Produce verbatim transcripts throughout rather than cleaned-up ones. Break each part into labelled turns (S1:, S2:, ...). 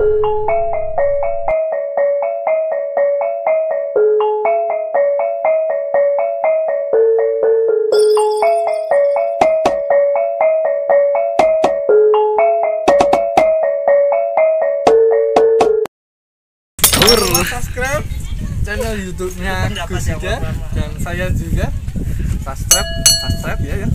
S1: Subscribe channel YouTube-nya Gusida dan saya juga subscribe subscribe ya ya.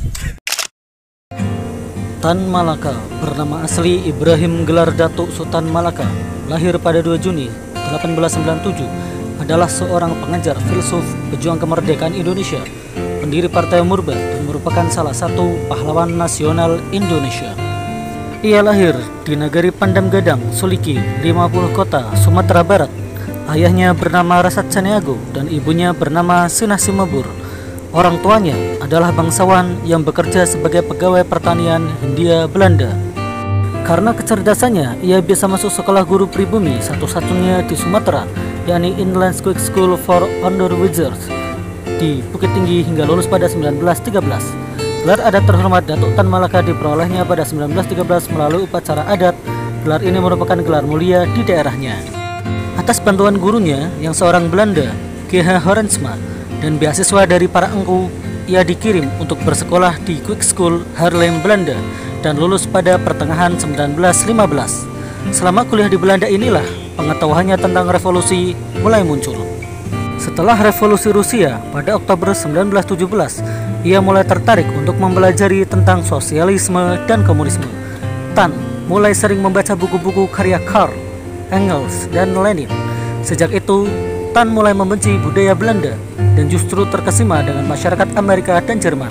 S2: Tan Malaka bernama asli Ibrahim Gelar Datuk Sultan Malaka, lahir pada dua Juni delapan belas sembilan puluh tujuh, adalah seorang pengajar, filsuf, pejuang kemerdekaan Indonesia, pendiri Partai Murba dan merupakan salah satu pahlawan nasional Indonesia. Ia lahir di Nagari Pandam Gadang, Suliki, lima puluh Kota, Sumatera Barat. Ayahnya bernama Rasat Caniago dan ibunya bernama Sinasi Mabur. Orang tuanya adalah bangsawan yang bekerja sebagai pegawai pertanian Hindia Belanda. Karena kecerdasannya, ia bisa masuk sekolah guru pribumi satu-satunya di Sumatera, yakni Inland Quick School for Underwizards di Bukit Tinggi hingga lulus pada sembilan belas tiga belas. Gelar adat terhormat Datuk Tan Malaka diperolehnya pada sembilan belas tiga belas melalui upacara adat. Gelar ini merupakan gelar mulia di daerahnya. Atas bantuan gurunya yang seorang Belanda, K H Horensma, dan beasiswa dari para engku, ia dikirim untuk bersekolah di Quick School Haarlem, Belanda, dan lulus pada pertengahan sembilan belas lima belas. Selama kuliah di Belanda inilah pengetahuannya tentang revolusi mulai muncul. Setelah revolusi Rusia pada Oktober sembilan belas tujuh belas, ia mulai tertarik untuk mempelajari tentang sosialisme dan komunisme. Tan mulai sering membaca buku-buku karya Karl, Engels, dan Lenin. Sejak itu, Tan mulai membenci budaya Belanda dan justru terkesima dengan masyarakat Amerika dan Jerman.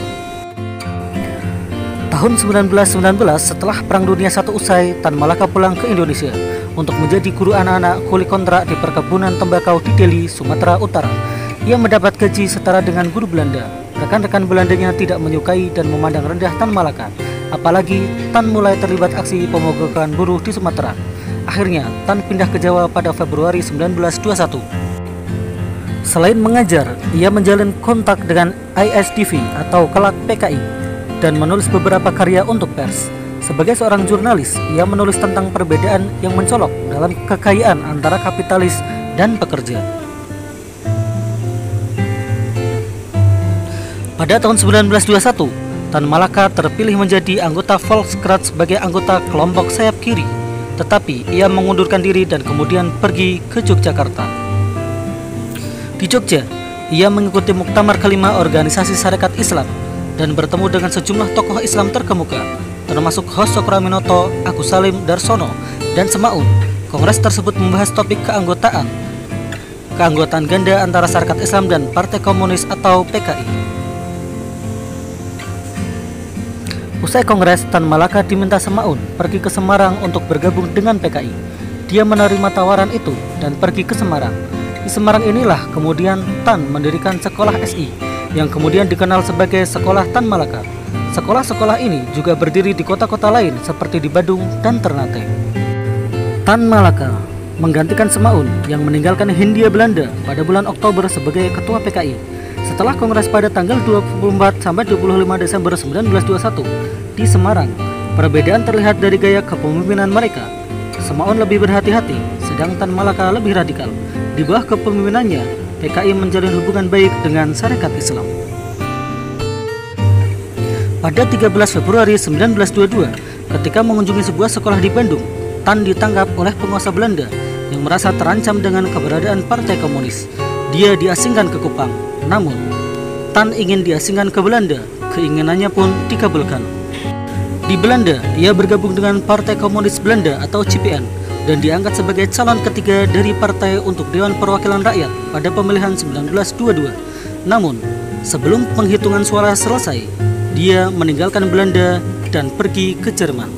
S2: Tahun sembilan belas sembilan belas, setelah Perang Dunia Satu usai, Tan Malaka pulang ke Indonesia untuk menjadi guru anak-anak kuli kontrak di perkebunan tembakau di Delhi, Sumatera Utara. Ia mendapat gaji setara dengan guru Belanda. Rekan-rekan Belandanya tidak menyukai dan memandang rendah Tan Malaka. Apalagi Tan mulai terlibat aksi pemogokan buruh di Sumatera. Akhirnya, Tan pindah ke Jawa pada Februari sembilan belas dua puluh satu. Selain mengajar, ia menjalin kontak dengan I S D V atau kelak P K I dan menulis beberapa karya untuk pers. Sebagai seorang jurnalis, ia menulis tentang perbedaan yang mencolok dalam kekayaan antara kapitalis dan pekerja. Pada tahun sembilan belas dua puluh satu, Tan Malaka terpilih menjadi anggota Volksraad sebagai anggota kelompok sayap kiri. Tetapi ia mengundurkan diri dan kemudian pergi ke Yogyakarta. Di Jogja, ia mengikuti muktamar kelima organisasi Sarekat Islam dan bertemu dengan sejumlah tokoh Islam terkemuka, termasuk Hos Sokraminoto, Agus Salim Darsono, dan Semaun. Kongres tersebut membahas topik keanggotaan, keanggotaan ganda antara Sarekat Islam dan Partai Komunis atau P K I. Usai kongres, Tan Malaka diminta Semaun pergi ke Semarang untuk bergabung dengan P K I. Dia menerima tawaran itu dan pergi ke Semarang. Di Semarang inilah kemudian Tan mendirikan sekolah S I yang kemudian dikenal sebagai Sekolah Tan Malaka. Sekolah-sekolah ini juga berdiri di kota-kota lain seperti di Badung dan Ternate. Tan Malaka menggantikan Semaun yang meninggalkan Hindia Belanda pada bulan Oktober sebagai ketua P K I. Setelah kongres pada tanggal dua puluh empat sampai dua puluh lima Desember sembilan belas dua puluh satu di Semarang, perbedaan terlihat dari gaya kepemimpinan mereka. Semaun lebih berhati-hati, sedang Tan Malaka lebih radikal. Di bawah kepemimpinannya, P K I menjalin hubungan baik dengan Sarekat Islam. Pada tiga belas Februari sembilan belas dua puluh dua, ketika mengunjungi sebuah sekolah di Bandung, Tan ditangkap oleh penguasa Belanda yang merasa terancam dengan keberadaan Partai Komunis. Dia diasingkan ke Kupang. Namun, Tan ingin diasingkan ke Belanda. Keinginannya pun dikabulkan. Di Belanda, ia bergabung dengan Partai Komunis Belanda atau C P N dan diangkat sebagai calon ketiga dari partai untuk Dewan Perwakilan Rakyat pada pemilihan sembilan belas dua puluh dua. Namun, sebelum penghitungan suara selesai, dia meninggalkan Belanda dan pergi ke Jerman.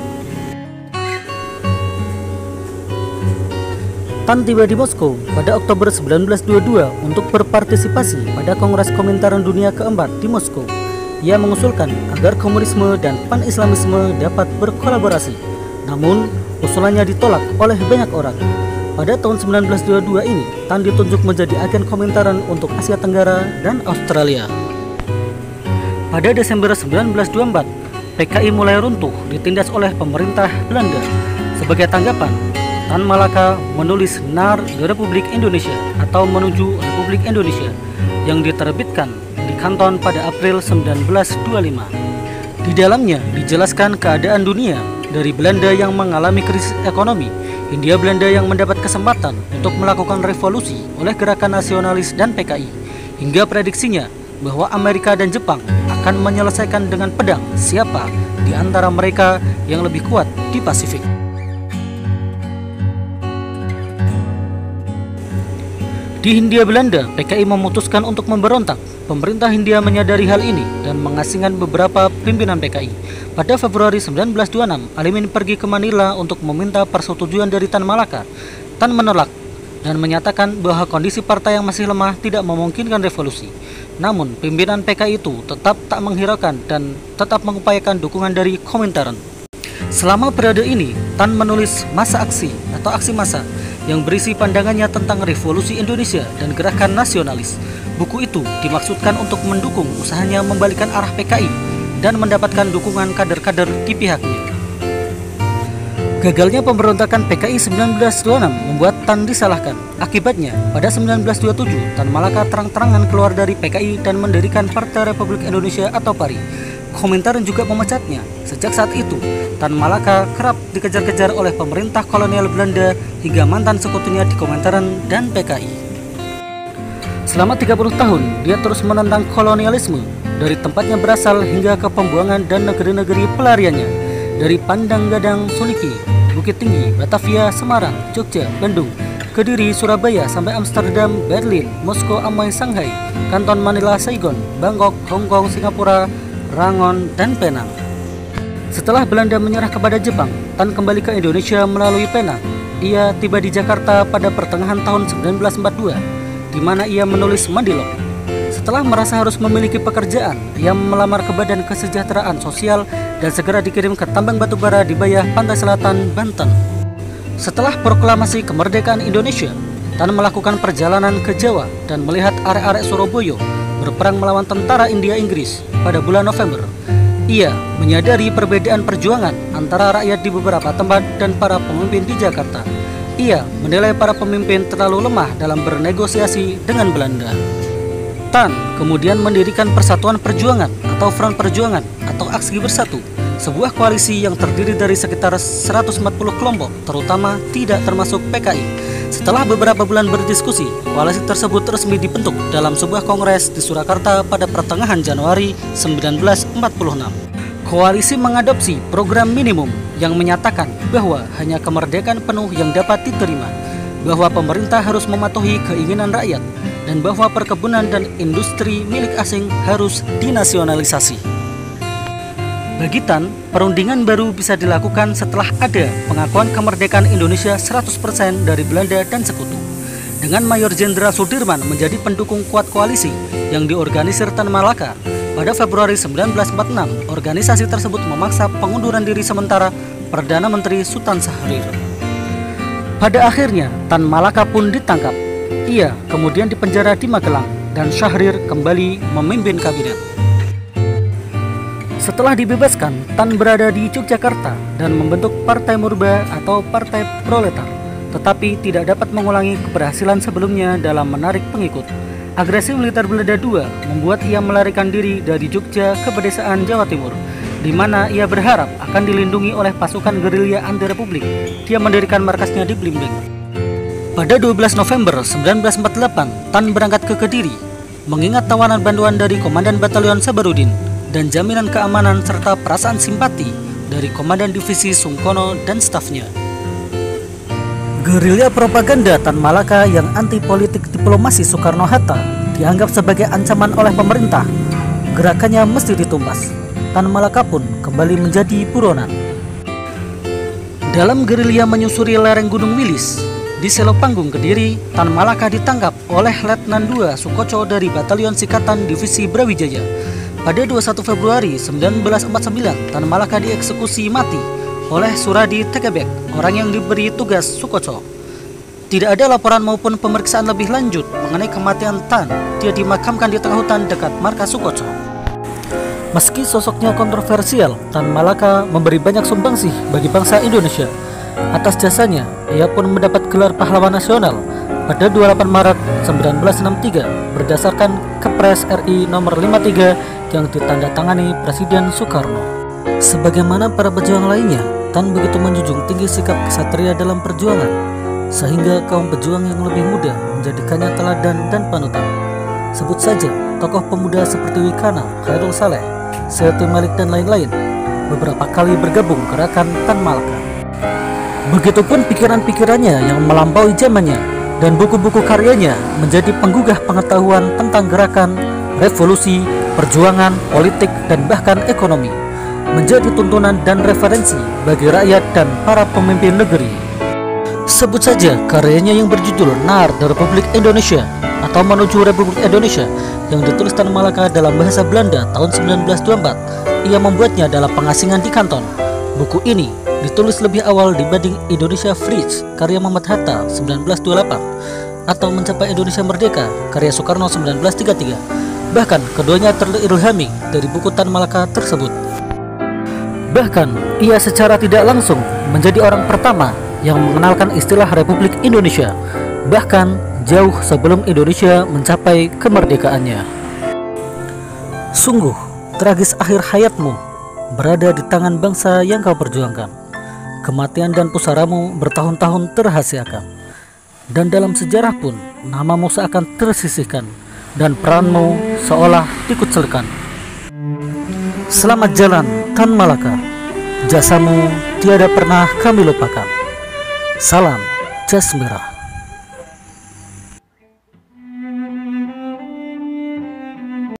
S2: Tan tiba di Moskow pada Oktober sembilan belas dua puluh dua untuk berpartisipasi pada Kongres Kominteran Dunia keempat di Moskow. Ia mengusulkan agar komunisme dan pan-islamisme dapat berkolaborasi. Namun, usulannya ditolak oleh banyak orang. Pada tahun sembilan belas dua puluh dua ini, Tan ditunjuk menjadi agen Kominteran untuk Asia Tenggara dan Australia. Pada Desember sembilan belas dua puluh empat, P K I mulai runtuh ditindas oleh pemerintah Belanda. Sebagai tanggapan, Tan Malaka menulis Nar Republik Indonesia atau Menuju Republik Indonesia yang diterbitkan di Kanton pada April seribu sembilan ratus dua puluh lima. Di dalamnya dijelaskan keadaan dunia dari Belanda yang mengalami krisis ekonomi, Hindia Belanda yang mendapat kesempatan untuk melakukan revolusi oleh gerakan nasionalis dan P K I, hingga prediksinya bahwa Amerika dan Jepang akan menyelesaikan dengan pedang siapa di antara mereka yang lebih kuat di Pasifik. Di Hindia Belanda, P K I memutuskan untuk memberontak. Pemerintah Hindia menyadari hal ini dan mengasingkan beberapa pimpinan P K I. Pada Februari seribu sembilan ratus dua puluh enam, Alimin pergi ke Manila untuk meminta persetujuan dari Tan Malaka. Tan menolak dan menyatakan bahwa kondisi partai yang masih lemah tidak memungkinkan revolusi. Namun, pimpinan P K I itu tetap tak menghiraukan dan tetap mengupayakan dukungan dari Komintern. Selama periode ini, Tan menulis Masa Aksi atau Aksi Massa yang berisi pandangannya tentang revolusi Indonesia dan gerakan nasionalis. Buku itu dimaksudkan untuk mendukung usahanya membalikkan arah P K I dan mendapatkan dukungan kader-kader di pihaknya. Gagalnya pemberontakan P K I seribu sembilan ratus dua puluh enam membuat Tan disalahkan. Akibatnya, pada seribu sembilan ratus dua puluh tujuh, Tan Malaka terang-terangan keluar dari P K I dan mendirikan Partai Republik Indonesia atau P A R I. Komintern juga memecatnya. Sejak saat itu, Tan Malaka kerap dikejar-kejar oleh pemerintah kolonial Belanda hingga mantan sekutunya di Komintern dan P K I. Selama tiga puluh tahun, dia terus menentang kolonialisme dari tempatnya berasal hingga ke pembuangan dan negeri-negeri pelariannya, dari Pandang Gadang, Suniki, Bukit Tinggi, Batavia, Semarang, Jogja, Bandung, Kediri, Surabaya, sampai Amsterdam, Berlin, Moskow, Amoy, Shanghai, Kanton Manila, Saigon, Bangkok, Hong Kong, Singapura, Rangon, dan Penang. Setelah Belanda menyerah kepada Jepang, Tan kembali ke Indonesia melalui Penang. Ia tiba di Jakarta pada pertengahan tahun seribu sembilan ratus empat puluh dua, di mana ia menulis Mandilok. Setelah merasa harus memiliki pekerjaan, ia melamar ke Badan Kesejahteraan Sosial dan segera dikirim ke tambang batubara di Bayah, Pantai Selatan, Banten. Setelah proklamasi kemerdekaan Indonesia, Tan melakukan perjalanan ke Jawa dan melihat arek-arek Surabaya berperang melawan tentara India Inggris pada bulan November. Ia menyadari perbedaan perjuangan antara rakyat di beberapa tempat dan para pemimpin di Jakarta. Ia menilai para pemimpin terlalu lemah dalam bernegosiasi dengan Belanda. Tan kemudian mendirikan Persatuan Perjuangan atau Front Perjuangan atau Aksi Bersatu, sebuah koalisi yang terdiri dari sekitar seratus empat puluh kelompok, terutama tidak termasuk P K I. Setelah beberapa bulan berdiskusi, koalisi tersebut resmi dibentuk dalam sebuah kongres di Surakarta pada pertengahan Januari seribu sembilan ratus empat puluh enam. Koalisi mengadopsi program minimum yang menyatakan bahwa hanya kemerdekaan penuh yang dapat diterima, bahwa pemerintah harus mematuhi keinginan rakyat, dan bahwa perkebunan dan industri milik asing harus dinasionalisasi. Bagi Tan, perundingan baru bisa dilakukan setelah ada pengakuan kemerdekaan Indonesia seratus persen dari Belanda dan sekutu. Dengan Mayor Jenderal Sudirman menjadi pendukung kuat koalisi yang diorganisir Tan Malaka, pada Februari seribu sembilan ratus empat puluh enam, organisasi tersebut memaksa pengunduran diri sementara Perdana Menteri Sultan Syahrir. Pada akhirnya, Tan Malaka pun ditangkap. Ia kemudian dipenjara di Magelang dan Syahrir kembali memimpin kabinet. Setelah dibebaskan, Tan berada di Yogyakarta dan membentuk Partai Murba atau Partai Proletar, tetapi tidak dapat mengulangi keberhasilan sebelumnya dalam menarik pengikut. Agresi militer Belanda kedua membuat ia melarikan diri dari Jogja ke pedesaan Jawa Timur, di mana ia berharap akan dilindungi oleh pasukan gerilya anti republik. Dia mendirikan markasnya di Blimbing. Pada dua belas November seribu sembilan ratus empat puluh delapan, Tan berangkat ke Kediri, mengingat tawanan bantuan dari Komandan Batalion Sabarudin dan jaminan keamanan serta perasaan simpati dari Komandan Divisi Sungkono dan stafnya. Gerilya propaganda Tan Malaka yang anti politik diplomasi Soekarno-Hatta dianggap sebagai ancaman oleh pemerintah. Gerakannya mesti ditumpas. Tan Malaka pun kembali menjadi buronan. Dalam gerilya menyusuri lereng Gunung Wilis, di Selopanggung Kediri, Tan Malaka ditangkap oleh Letnan dua Sukoco dari Batalion Sikatan Divisi Brawijaya. Pada dua puluh satu Februari seribu sembilan ratus empat puluh sembilan, Tan Malaka dieksekusi mati oleh Suradi Tegebek, orang yang diberi tugas Sukoco. Tidak ada laporan maupun pemeriksaan lebih lanjut mengenai kematian Tan. Dia dimakamkan di tengah hutan dekat markas Sukoco. Meski sosoknya kontroversial, Tan Malaka memberi banyak sumbangsih bagi bangsa Indonesia. Atas jasanya, ia pun mendapat gelar pahlawan nasional pada dua puluh delapan Maret seribu sembilan ratus enam puluh tiga berdasarkan Kepres R I nomor lima puluh tiga yang ditandatangani Presiden Soekarno. Sebagaimana para pejuang lainnya, Tan begitu menjunjung tinggi sikap kesatria dalam perjuangan, sehingga kaum pejuang yang lebih muda menjadikannya teladan dan panutan. Sebut saja tokoh pemuda seperti Wikana, Khairul Saleh, Setu Malik dan lain-lain beberapa kali bergabung gerakan Tan Malaka. Begitupun pikiran-pikirannya yang melampaui zamannya dan buku-buku karyanya menjadi penggugah pengetahuan tentang gerakan, revolusi, perjuangan, politik, dan bahkan ekonomi, menjadi tuntunan dan referensi bagi rakyat dan para pemimpin negeri. Sebut saja karyanya yang berjudul Naar de Republiek Indonesia atau Menuju Republik Indonesia yang ditulis Tan Malaka dalam bahasa Belanda tahun seribu sembilan ratus dua puluh empat. Ia membuatnya dalam pengasingan di kanton. Buku ini ditulis lebih awal dibanding Indonesia Freeze karya Muhammad Hatta seribu sembilan ratus dua puluh delapan atau Mencapai Indonesia Merdeka karya Soekarno seribu sembilan ratus tiga puluh tiga. Bahkan keduanya terilhami dari buku Tan Malaka tersebut. Bahkan ia secara tidak langsung menjadi orang pertama yang mengenalkan istilah Republik Indonesia, bahkan jauh sebelum Indonesia mencapai kemerdekaannya. Sungguh tragis akhir hayatmu berada di tangan bangsa yang kau perjuangkan. Kematian dan pusaramu bertahun-tahun terahasiakan, dan dalam sejarah pun namamu seakan tersisihkan dan peranmu seolah dikucilkan. Selamat jalan Tan Malaka, jasamu tiada pernah kami lupakan. Salam Jas Merah.